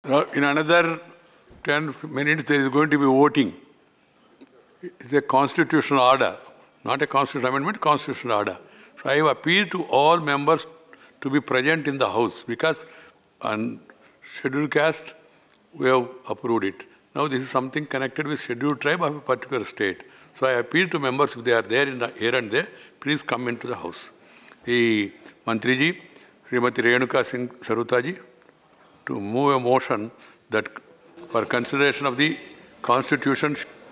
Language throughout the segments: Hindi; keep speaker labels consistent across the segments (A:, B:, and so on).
A: In another 10 minutes, there is going to be voting. It's a constitutional order, not a constitutional amendment, constitutional order. So I have appealed to all members to be present in the House because on scheduled caste, we have approved it. Now this is something connected with scheduled tribe of a particular state. So I appeal to members, if they are there in the here and there, please come into the House. The Mantri ji, Srimati Renuka Singh Saruta ji, to move a motion that for consideration of the Constitution,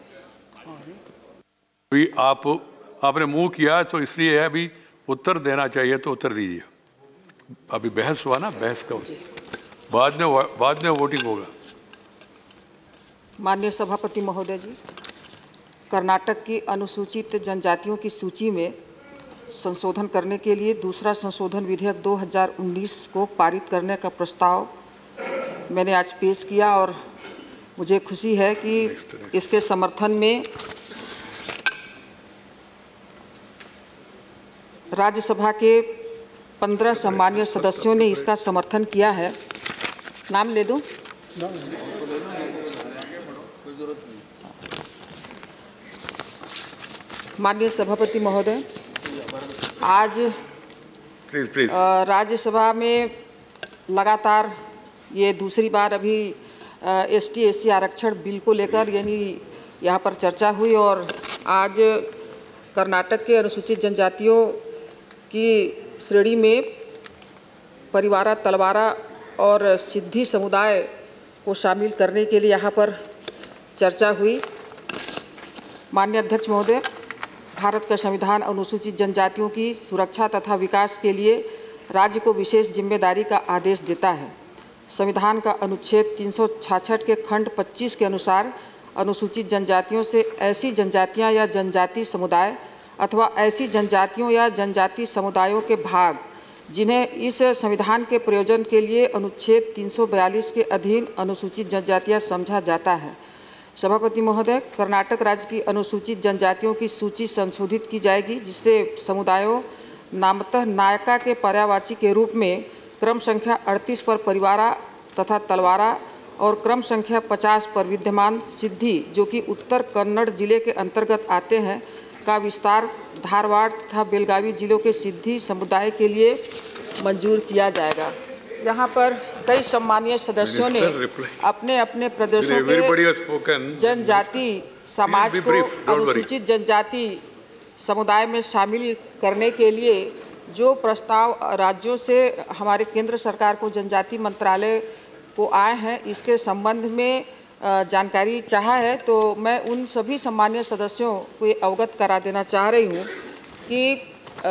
A: भी आपने मूव किया तो इसलिए अभी उत्तर देना चाहिए तो उत्तर दीजिए. अभी बहस हुआ ना, बहस का बाद में वोटिंग होगा.
B: माननीय सभापति महोदय जी, कर्नाटक की अनुसूचित जनजातियों की सूची में संशोधन करने के लिए दूसरा संशोधन विधेयक 2019 को पारित करने का प्रस्ताव मैंने आज पेश किया और मुझे खुशी है कि इसके समर्थन में राज्यसभा के 15 सम्मानीय सदस्यों ने इसका समर्थन किया है. नाम ले दूं? माननीय सभापति महोदय, आज राज्यसभा में लगातार ये दूसरी बार अभी ST/SC आरक्षण बिल को लेकर यानी यहाँ पर चर्चा हुई और आज कर्नाटक के अनुसूचित जनजातियों की श्रेणी में परिवारा, तलवारा और सिद्धि समुदाय को शामिल करने के लिए यहाँ पर चर्चा हुई. माननीय अध्यक्ष महोदय, भारत का संविधान अनुसूचित जनजातियों की सुरक्षा तथा विकास के लिए राज्य को विशेष जिम्मेदारी का आदेश देता है. संविधान का अनुच्छेद 366 के खंड 25 के अनुसार अनुसूचित जनजातियों से ऐसी जनजातियां या जनजाति समुदाय अथवा ऐसी जनजातियों या जनजाति समुदायों के भाग जिन्हें इस संविधान के प्रयोजन के लिए अनुच्छेद 342 के अधीन अनुसूचित जनजातियां समझा जाता है. सभापति महोदय, कर्नाटक राज्य की अनुसूचित जनजातियों की सूची संशोधित की जाएगी जिससे समुदायों नामतः नायका के पर्यायवाची के रूप में क्रम संख्या 38 पर परिवारा तथा तलवारा और क्रम संख्या 50 पर विद्यमान सिद्धि जो कि उत्तर कन्नड़ जिले के अंतर्गत आते हैं का विस्तार धारवाड़ तथा बेलगावी जिलों के सिद्धि समुदाय के लिए मंजूर किया जाएगा. यहाँ पर कई सम्मानीय सदस्यों ने अपने अपने प्रदेशों के जनजाति समाज को अनुसूचित जनजाति समुदाय में शामिल करने के लिए जो प्रस्ताव राज्यों से हमारे केंद्र सरकार को जनजाति मंत्रालय को आए हैं इसके संबंध में जानकारी चाहा है. तो मैं उन सभी सम्मानीय सदस्यों को अवगत करा देना चाह रही हूँ कि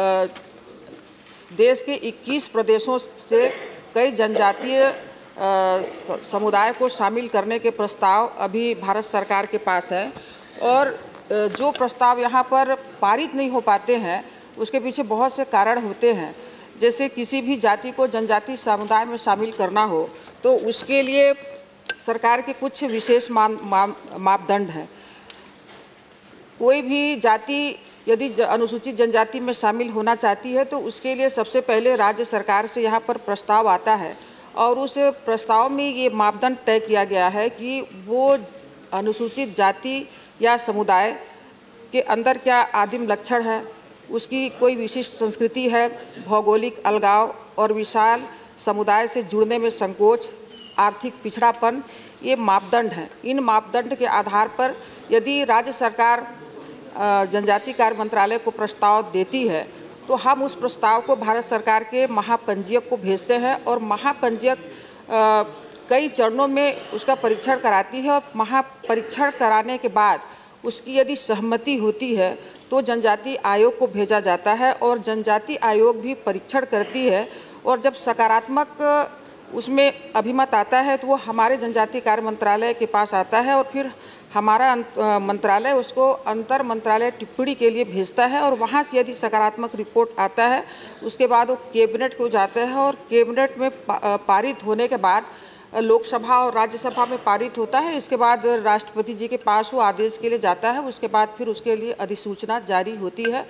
B: देश के 21 प्रदेशों से कई जनजातीय समुदाय को शामिल करने के प्रस्ताव अभी भारत सरकार के पास है और जो प्रस्ताव यहाँ पर पारित नहीं हो पाते हैं उसके पीछे बहुत से कारण होते हैं. जैसे किसी भी जाति को जनजाति समुदाय में शामिल करना हो तो उसके लिए सरकार के कुछ विशेष मापदंड हैं. कोई भी जाति यदि अनुसूचित जनजाति में शामिल होना चाहती है तो उसके लिए सबसे पहले राज्य सरकार से यहाँ पर प्रस्ताव आता है और उस प्रस्ताव में ये मापदंड तय किया गया है कि वो अनुसूचित जाति या समुदाय के अंदर क्या आदिम लक्षण है, उसकी कोई विशिष्ट संस्कृति है, भौगोलिक अलगाव और विशाल समुदाय से जुड़ने में संकोच, आर्थिक पिछड़ापन, ये मापदंड हैं. इन मापदंड के आधार पर यदि राज्य सरकार जनजाति कार्य मंत्रालय को प्रस्ताव देती है तो हम उस प्रस्ताव को भारत सरकार के महापंजीयक को भेजते हैं और महापंजीयक कई चरणों में उसका परीक्षण कराती है और महापरीक्षण कराने के बाद उसकी यदि सहमति होती है तो जनजाति आयोग को भेजा जाता है और जनजाति आयोग भी परीक्षण करती है और जब सकारात्मक उसमें अभिमत आता है तो वो हमारे जनजाति कार्य मंत्रालय के पास आता है और फिर हमारा मंत्रालय उसको अंतर मंत्रालय टिप्पणी के लिए भेजता है और वहाँ से यदि सकारात्मक रिपोर्ट आता है उसके बाद वो कैबिनेट को जाता है और कैबिनेट में पारित होने के बाद लोकसभा और राज्यसभा में पारित होता है. इसके बाद राष्ट्रपति जी के पास वो आदेश के लिए जाता है. उसके बाद फिर उसके लिए अधिसूचना जारी होती है.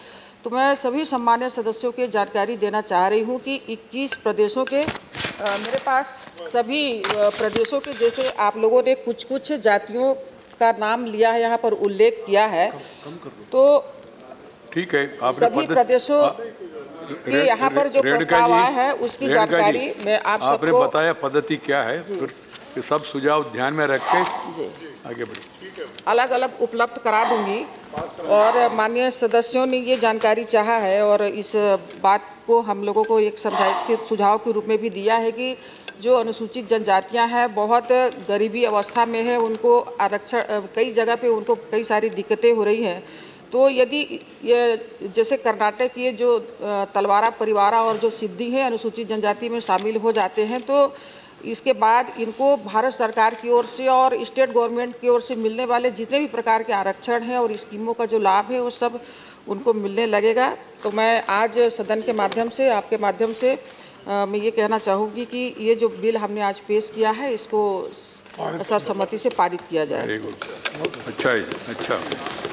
B: तो मैं सभी सम्मान्य सदस्यों के जानकारी देना चाह रही हूँ कि 21 प्रदेशों के मेरे पास सभी प्रदेशों के, जैसे आप लोगों ने कुछ कुछ जातियों का नाम लिया है, यहाँ पर उल्लेख किया है, तो
A: ठीक है,
B: सभी प्रदेशों के यहाँ पर जो प्रस्ताव आया है उसकी जानकारी मैं आप सबको,
A: आपने बताया पद्धति क्या है, फिर ये सब सुझाव ध्यान में रख के आगे बढ़े,
B: अलग अलग उपलब्ध करा दूंगी। और माननीय सदस्यों ने ये जानकारी चाहा है और इस बात को हम लोगों को एक समझाइश के सुझाव के रूप में भी दिया है कि जो अनुसूचित जनजातियां हैं बहुत गरीबी अवस्था में है, उनको आरक्षण कई जगह पे उनको कई सारी दिक्कतें हो रही हैं। तो यदि ये जैसे कर्नाटक ये जो तलवारा परिवारा और जो सिद्धि है अनुसूचित जनजाति में शामिल हो जाते हैं, तो इसके बाद इनको भारत सरकार की ओर से और स्टेट गवर्नमेंट की ओर से मिलने वाले जितने भी प्रकार के आरक्षण हैं और स्कीमों का जो लाभ है वो सब उनको मिलने लगेगा। तो मैं आज सदन के माध्यम से, आपके माध्यम से मैं ये कहना चाहूँगी कि ये जो बिल हमने आज पेश किया है इसको सर्वसम्मति से पारित किया जाए।
A: अच्छा है, अच्छा।